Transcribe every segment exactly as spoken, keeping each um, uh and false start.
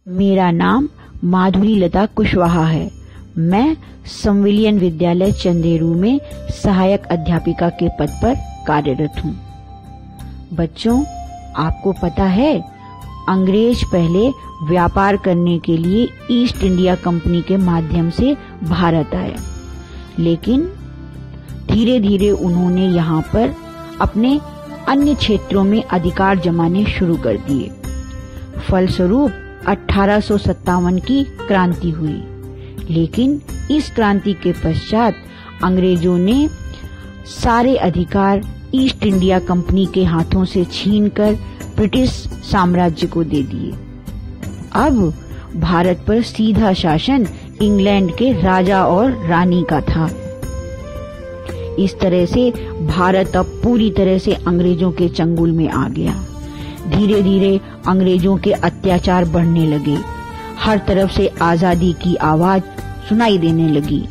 मेरा नाम माधुरी लता कुशवाहा है। मैं संविलियन विद्यालय चंदेरू में सहायक अध्यापिका के पद पर कार्यरत हूँ। बच्चों, आपको पता है, अंग्रेज पहले व्यापार करने के लिए ईस्ट इंडिया कंपनी के माध्यम से भारत आए, लेकिन धीरे धीरे उन्होंने यहाँ पर अपने अन्य क्षेत्रों में अधिकार जमाने शुरू कर दिए। फलस्वरूप अठारह सौ सत्तावन की क्रांति हुई, लेकिन इस क्रांति के पश्चात अंग्रेजों ने सारे अधिकार ईस्ट इंडिया कंपनी के हाथों से छीनकर ब्रिटिश साम्राज्य को दे दिए। अब भारत पर सीधा शासन इंग्लैंड के राजा और रानी का था। इस तरह से भारत अब पूरी तरह से अंग्रेजों के चंगुल में आ गया। धीरे धीरे अंग्रेजों के अत्याचार बढ़ने लगे। हर तरफ से आजादी की आवाज सुनाई देने लगी।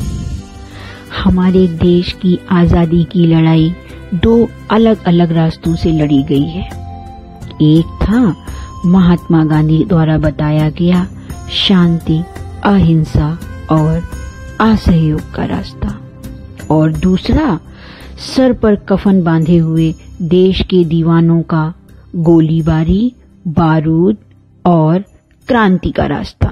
हमारे देश की आजादी की लड़ाई दो अलग अलग रास्तों से लड़ी गई है। एक था महात्मा गांधी द्वारा बताया गया शांति, अहिंसा और असहयोग का रास्ता, और दूसरा सर पर कफन बांधे हुए देश के दीवानों का गोलीबारी, बारूद और क्रांति का रास्ता।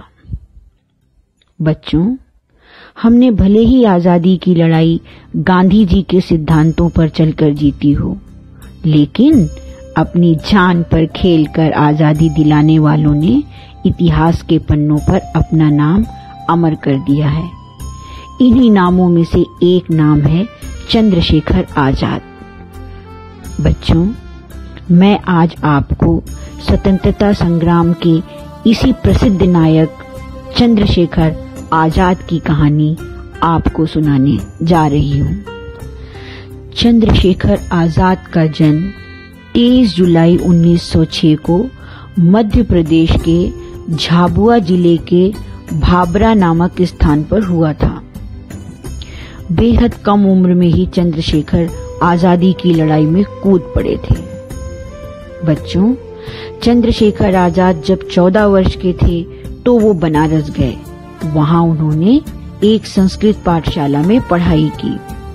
बच्चों, हमने भले ही आजादी की लड़ाई गांधी जी के सिद्धांतों पर चलकर जीती हो, लेकिन अपनी जान पर खेलकर आजादी दिलाने वालों ने इतिहास के पन्नों पर अपना नाम अमर कर दिया है। इन्हीं नामों में से एक नाम है चंद्रशेखर आजाद। बच्चों, मैं आज आपको स्वतंत्रता संग्राम के इसी प्रसिद्ध नायक चंद्रशेखर आजाद की कहानी आपको सुनाने जा रही हूँ। चंद्रशेखर आजाद का जन्म तेईस जुलाई उन्नीस सौ छह को मध्य प्रदेश के झाबुआ जिले के भाबरा नामक स्थान पर हुआ था। बेहद कम उम्र में ही चंद्रशेखर आजादी की लड़ाई में कूद पड़े थे। बच्चों, चंद्रशेखर आजाद जब चौदह वर्ष के थे तो वो बनारस गए। वहां उन्होंने एक संस्कृत पाठशाला में पढ़ाई की।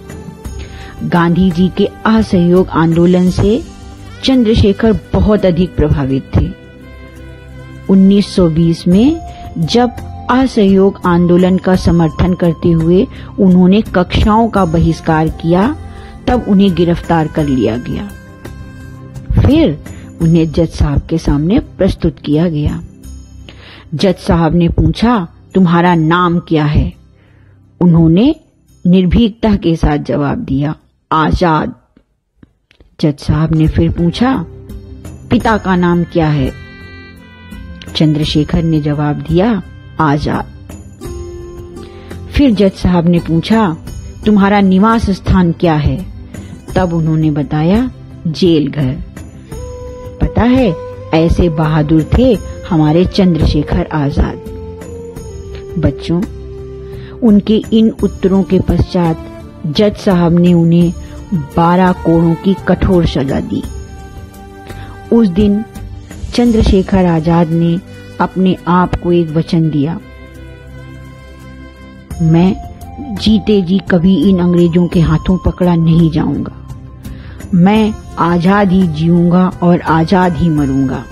गांधी जी के असहयोग आंदोलन से चंद्रशेखर बहुत अधिक प्रभावित थे। उन्नीस सौ बीस में जब असहयोग आंदोलन का समर्थन करते हुए उन्होंने कक्षाओं का बहिष्कार किया, तब उन्हें गिरफ्तार कर लिया गया। फिर उन्हें जज साहब के सामने प्रस्तुत किया गया। जज साहब ने पूछा, तुम्हारा नाम क्या है? उन्होंने निर्भीकता के साथ जवाब दिया, आजाद। जज साहब ने फिर पूछा, पिता का नाम क्या है? चंद्रशेखर ने जवाब दिया, आजाद। फिर जज साहब ने पूछा, तुम्हारा निवास स्थान क्या है? तब उन्होंने बताया, जेल घर। पता है, ऐसे बहादुर थे हमारे चंद्रशेखर आजाद। बच्चों, उनके इन उत्तरों के पश्चात जज साहब ने उन्हें बारह कोड़ों की कठोर सजा दी। उस दिन चंद्रशेखर आजाद ने अपने आप को एक वचन दिया, मैं जीते जी कभी इन अंग्रेजों के हाथों पकड़ा नहीं जाऊंगा। मैं आजाद ही जीऊंगा और आजाद ही मरूंगा।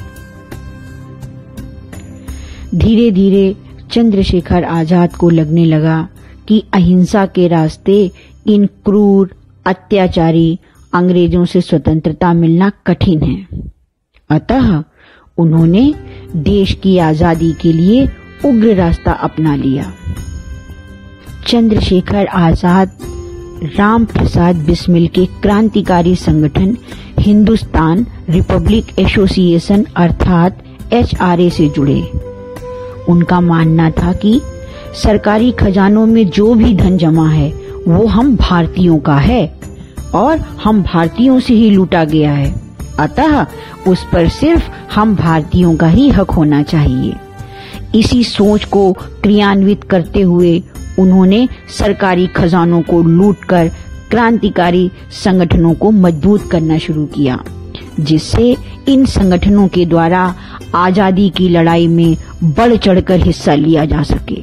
धीरे धीरे चंद्रशेखर आजाद को लगने लगा कि अहिंसा के रास्ते इन क्रूर अत्याचारी अंग्रेजों से स्वतंत्रता मिलना कठिन है। अतः उन्होंने देश की आजादी के लिए उग्र रास्ता अपना लिया। चंद्रशेखर आजाद राम प्रसाद बिस्मिल के क्रांतिकारी संगठन हिंदुस्तान रिपब्लिक एसोसिएशन अर्थात एच आर ए से जुड़े। उनका मानना था कि सरकारी खजानों में जो भी धन जमा है वो हम भारतीयों का है और हम भारतीयों से ही लूटा गया है, अतः उस पर सिर्फ हम भारतीयों का ही हक होना चाहिए। इसी सोच को क्रियान्वित करते हुए उन्होंने सरकारी खजानों को लूटकर क्रांतिकारी संगठनों को मजबूत करना शुरू किया। जिससे इन संगठनों के द्वारा आजादी की लड़ाई में बढ़ चढ़कर हिस्सा लिया जा सके।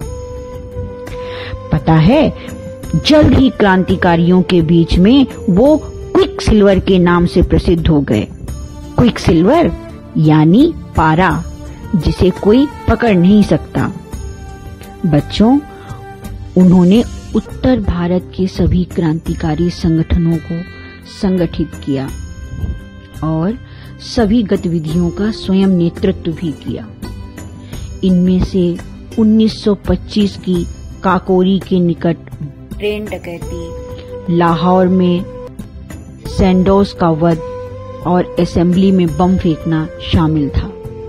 पता है, जल्द ही क्रांतिकारियों के बीच में वो क्विक सिल्वर के नाम से प्रसिद्ध हो गए। क्विक सिल्वर यानी पारा, जिसे कोई पकड़ नहीं सकता। बच्चों, उन्होंने उत्तर भारत के सभी क्रांतिकारी संगठनों को संगठित किया और सभी गतिविधियों का स्वयं नेतृत्व भी किया। इनमें से उन्नीस सौ पच्चीस की काकोरी के निकट ट्रेन डकैती, लाहौर में सैंडोज का वध और असेंबली में बम फेंकना शामिल था।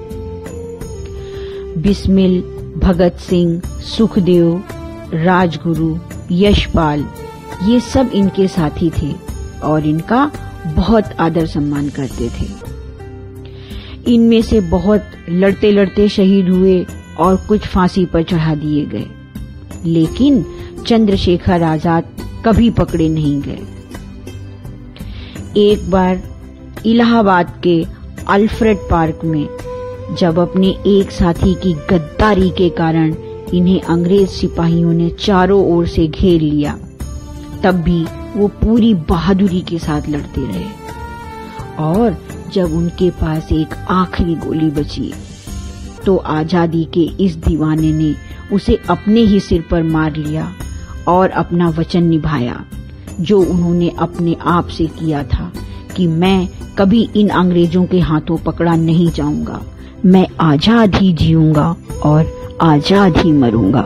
बिस्मिल, भगत सिंह, सुखदेव, राजगुरु, यशपाल, ये सब इनके साथी थे और इनका बहुत आदर सम्मान करते थे। इनमें से बहुत लड़ते लड़ते शहीद हुए और कुछ फांसी पर चढ़ा दिए गए, लेकिन चंद्रशेखर आजाद कभी पकड़े नहीं गए। एक बार इलाहाबाद के अल्फ्रेड पार्क में जब अपने एक साथी की गद्दारी के कारण इन्हें अंग्रेज सिपाहियों ने चारों ओर से घेर लिया, तब भी वो पूरी बहादुरी के साथ लड़ते रहे और जब उनके पास एक आखिरी गोली बची तो आजादी के इस दीवाने ने उसे अपने ही सिर पर मार लिया और अपना वचन निभाया जो उन्होंने अपने आप से किया था कि मैं कभी इन अंग्रेजों के हाथों पकड़ा नहीं जाऊंगा, मैं आजाद ही जीऊंगा और आजाद ही मरूंगा।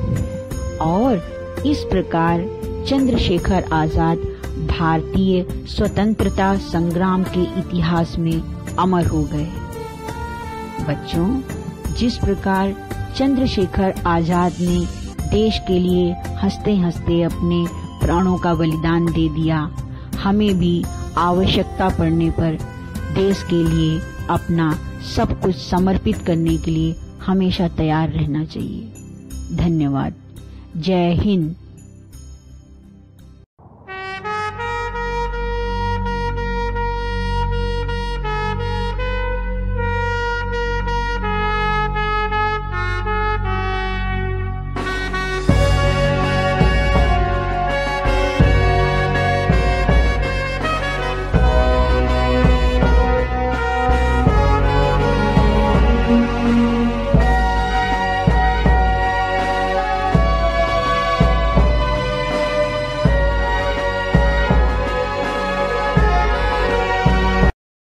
और इस प्रकार चंद्रशेखर आजाद भारतीय स्वतंत्रता संग्राम के इतिहास में अमर हो गए। बच्चों, जिस प्रकार चंद्रशेखर आजाद ने देश के लिए हंसते हंसते अपने प्राणों का बलिदान दे दिया, हमें भी आवश्यकता पड़ने पर देश के लिए अपना सब कुछ समर्पित करने के लिए हमेशा तैयार रहना चाहिए। धन्यवाद। जय हिंद।